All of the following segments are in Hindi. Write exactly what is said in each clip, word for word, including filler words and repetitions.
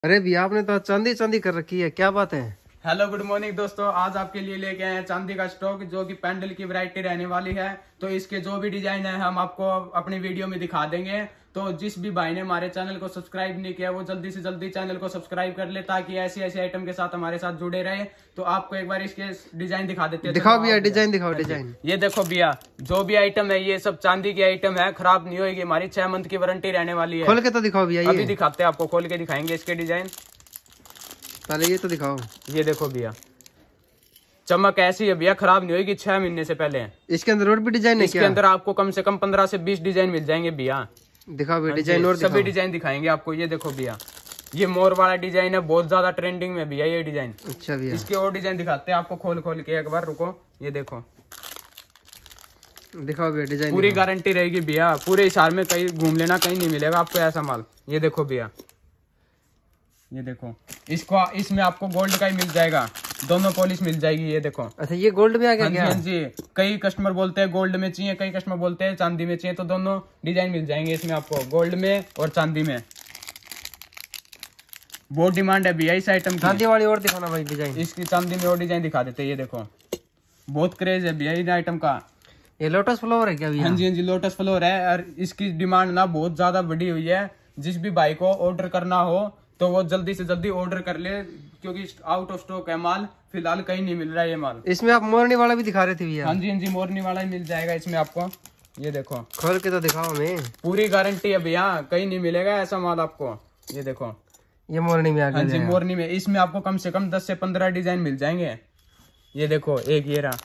अरे भैया आपने तो चांदी चांदी कर रखी है, क्या बात है। हेलो गुड मॉर्निंग दोस्तों, आज आपके लिए लेके आए हैं चांदी का स्टॉक जो कि पैंडल की वैरायटी रहने वाली है। तो इसके जो भी डिजाइन है हम आपको अपनी वीडियो में दिखा देंगे। तो जिस भी भाई ने हमारे चैनल को सब्सक्राइब नहीं किया वो जल्दी से जल्दी चैनल को सब्सक्राइब कर ले ताकि ऐसी ऐसी आइटम के साथ हमारे साथ जुड़े रहे। तो आपको एक बार इसके डिजाइन दिखा देते हैं। दिखाओ भैया डिजाइन, दिखाओ डिजाइन। ये देखो भैया, जो भी आइटम है ये सब चांदी की आइटम है, खराब नहीं होगी। हमारी छह मंथ की वारंटी रहने वाली है। खोल के तो दिखाओ भैया, अभी दिखाते हैं आपको, खोल के दिखाएंगे इसके डिजाइन। पहले ये तो दिखाओ। ये देखो भैया, चमक ऐसी है भैया, खराब नहीं होगी छह महीने से पहले। इसके अंदर और भी डिजाइन है? इसके क्या? अंदर आपको कम से कम पंद्रह से बीस डिजाइन मिल जाएंगे भैया। दिखाओ भैया डिजाइन, और सभी डिजाइन दिखाएंगे आपको। ये देखो भैया, ये मोर वाला डिजाइन है, बहुत ज्यादा ट्रेंडिंग में भैया ये डिजाइन। अच्छा भैया, इसके और डिजाइन दिखाते हैं आपको, खोल खोल के एक बार रुको। ये देखो, दिखाओ भैया डिजाइन। पूरी गारंटी रहेगी भैया, पूरे हिसाब में कहीं घूम लेना, कहीं नहीं मिलेगा आपको ऐसा माल। ये देखो भैया, ये देखो, इसको इसमें आपको गोल्ड का ही मिल जाएगा, दोनों पॉलिश मिल जाएगी। ये देखो। अच्छा ये गोल्ड में आ गया क्या? हाँ जी, कई कस्टमर बोलते हैं गोल्ड में चाहिए, कई कस्टमर बोलते हैं चांदी में चाहिए, तो दोनों डिजाइन मिल जाएंगे इसमें आपको, गोल्ड में और चांदी में। बहुत डिमांड है भैया इस आइटम की। चांदी वाली और दिखाना भाई डिजाइन। इसकी चांदी में और डिजाइन दिखा देते हैं। ये देखो, बहुत क्रेज है भैया इन आइटम का। ये लोटस फ्लावर है क्या भैया? हाँ जी हाँ जी, लोटस फ्लावर है। और इसकी डिमांड ना बहुत ज्यादा बढ़ी हुई है। जिस भी भाई को ऑर्डर करना हो तो वो जल्दी से जल्दी ऑर्डर कर ले, क्योंकि आउट ऑफ स्टॉक है माल, फिलहाल कहीं नहीं मिल रहा है ये माल। इसमें आप मोरनी वाला भी दिखा रहे थे भैया? हाँ जी हाँ जी, मोरनी वाला ही मिल जाएगा इसमें आपको। ये देखो, खोल के तो दिखाओ हमें। पूरी गारंटी है भैया, कहीं नहीं मिलेगा ऐसा माल आपको। ये देखो, ये मोरनी में आ गया। हाँ जी, मोरनी में। इसमें आपको कम से कम दस से पंद्रह डिजाइन मिल जाएंगे। ये देखो, एक ये रहा।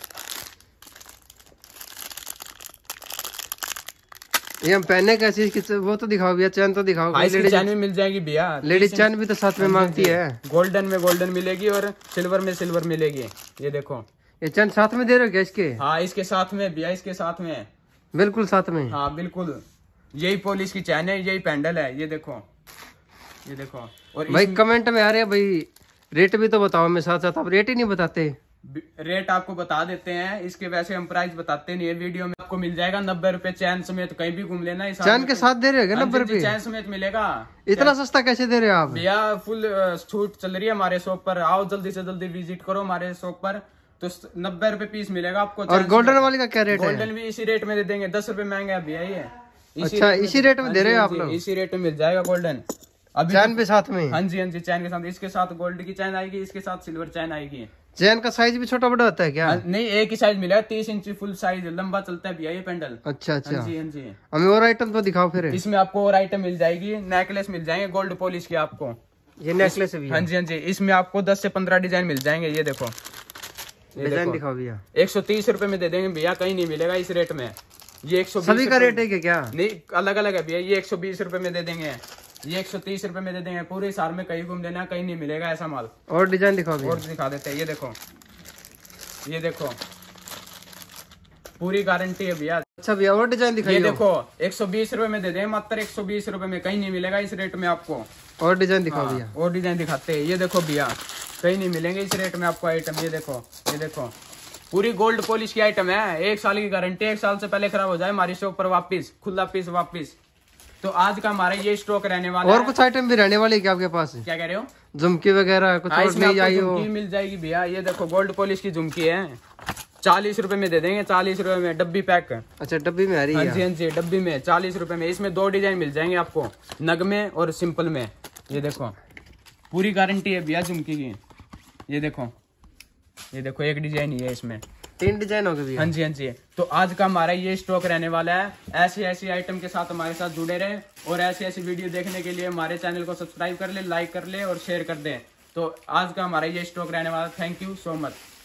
ये हम पहनने कैसी इसकी वो तो दिखाओ भैया, चैन तो दिखाओ। लेडीज चैन भी मिल जाएगी भैया, लेडीज चैन भी तो साथ में मांगती है। गोल्डन में गोल्डन मिलेगी और सिल्वर में सिल्वर मिलेगी। ये देखो, ये चैन साथ में दे रहे हो क्या इसके? हाँ इसके साथ में भैया, इसके साथ में, बिल्कुल साथ में। हाँ बिल्कुल, यही पॉलिश की चैन है, यही पैंडल है। ये देखो, ये देखो। और भाई कमेंट में आ रहे हैं भाई रेट भी तो बताओ हमें, साथ साथ आप रेट ही नहीं बताते। रेट आपको बता देते हैं इसके, वैसे हम प्राइस बताते नहीं है वीडियो में। आपको मिल जाएगा नब्बे रुपए चैन समेत, कहीं भी घूम लेना। चैन के साथ दे रहे हो नब्बे रुपए? चैन समेत मिलेगा। इतना सस्ता कैसे दे रहे हो आप भैया? फुल छूट चल रही है हमारे शॉप पर, आओ जल्दी से जल्दी विजिट करो हमारे शॉप पर। तो नब्बे रुपए पीस मिलेगा आपको। और गोल्डन वाली का क्या रेट है? गोल्डन भी इसी रेट में दे देंगे, दस रुपए महंगा है भैया ये। अच्छा इसी रेट में दे रहे हो आप लोग? इसी रेट में मिल जाएगा गोल्डन। अभी चैन भी साथ में? हाँ जी हाँ जी, चैन के साथ। इसके साथ गोल्ड की चैन आएगी, इसके साथ सिल्वर चैन आएगी। चैन का साइज भी छोटा बड़ा होता है क्या? नहीं, एक ही साइज मिलेगा, तीस इंच फुल साइज लंबा चलता है भैया ये पेंडल। अच्छा अच्छा, हाँ जी हाँ जी। हमें और आइटम तो दिखाओ फिर। इसमें आपको और आइटम मिल जाएगी, नेकलेस मिल जाएंगे गोल्ड पॉलिश की आपको। ये नेकलेस है भैया? हाँ जी हाँ जी, इसमें आपको दस से पंद्रह डिजाइन मिल जाएंगे। ये देखो, डिजाइन दिखाओ भैया। एक सौ तीस रुपए में दे देंगे भैया, कहीं नहीं मिलेगा इस रेट में। ये एक सौ सभी का रेट है क्या? नहीं, अलग अलग है भैया। ये एक सौ बीस रुपए में दे देंगे, ये एक सौ तीस रुपए में दे देंगे। पूरे साल में कहीं घूम लेना, कहीं नहीं मिलेगा ऐसा माल। और डिजाइन दिखाओ भैया। और दिखा देते हैं। ये देखो, ये देखो, पूरी गारंटी है भैया। अच्छा भैया और डिजाइन दिखाइए। ये देखो, एक सौ बीस रुपए में दे दें, मात्र एक सौ बीस रुपए में, कहीं नहीं मिलेगा इस रेट में आपको। और डिजाइन दिखाओ भैया। और डिजाइन दिखाते हैं। ये देखो भैया, कहीं नहीं मिलेंगे इस रेट में आपको आइटम। ये देखो, ये देखो, पूरी गोल्ड पॉलिश की आइटम है, एक साल की गारंटी। एक साल से पहले खराब हो जाए हमारी शॉप पर वापिस, खुला पीस वापिस। तो आज का हमारा ये स्टॉक रहने वाला और है। कुछ आइटम भी रहने वाली है क्या आपके पास? क्या कह रहे हो? झुमकी वगैरह कुछ और नहीं आई हो? मिल जाएगी भैया। ये देखो, गोल्ड पॉलिश की झुमकी है, चालीस रुपए में दे देंगे, चालीस रुपए में डब्बी पैक। अच्छा डब्बी में आ रही है? हाँ जी हाँ जी, डब्बी में चालीस रुपए में। इसमें दो डिजाइन मिल जाएंगे आपको, नग में और सिंपल में। ये देखो, पूरी गारंटी है भैया झुमकी की। ये देखो, ये देखो, एक डिजाइन ही है इसमें, तीन डिजाइन हो गए भैया। हाँ जी हाँ जी। तो आज का हमारा ये स्टॉक रहने वाला है। ऐसी ऐसी आइटम के साथ हमारे साथ जुड़े रहे, और ऐसी ऐसी वीडियो देखने के लिए हमारे चैनल को सब्सक्राइब कर ले, लाइक कर ले और शेयर कर दे। तो आज का हमारा ये स्टॉक रहने वाला। Thank you so much.